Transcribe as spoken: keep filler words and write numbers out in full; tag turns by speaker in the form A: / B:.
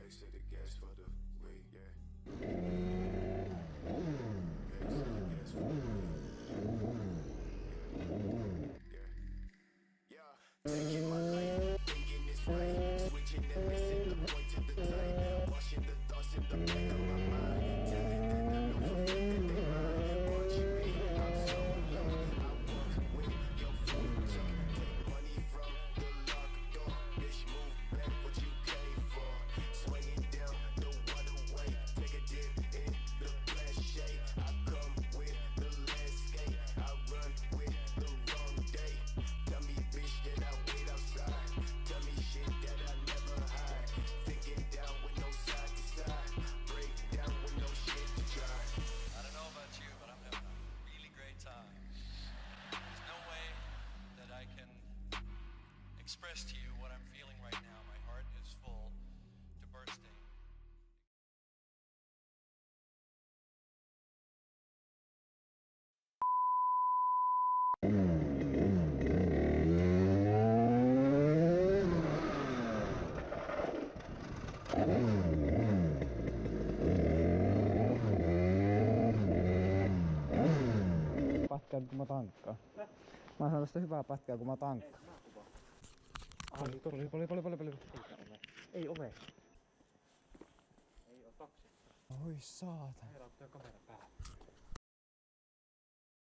A: Bags to the gas for the weight, yeah. Bags to the gas for the weight. Yeah. Yeah. Taking my life, thinking it's right. Switching and missing the point to the tight. Washing the thoughts in the back of my mind. Telling that I know for fact that they mine. Watching me, I'm so low. I walk with your foot tuck. Take money from the locked door. Bitch, move back what you came for. Swinging down the waterway. Take a dip in the glass shade. I come with the landscape. I run with the wrong day. Tell me bitch that I wait outside. Tell me shit that I never hide. Thinking down with no side to side. Break down with no shit to try.
B: I don't know about you, but I'm having a really great time. There's no way that I can express to you what I'm feeling right now. My heart is full to bursting.
C: Pätkää kun mä tankkaan. Mä saan tästä hyvää pätkää kun mä tankkaan. Ai, paljon, paljon, paljon, paljon, paljon.
D: Ei ole. Ei oo taksi.
C: Oi saatana.
D: Meillä on kamera päällä.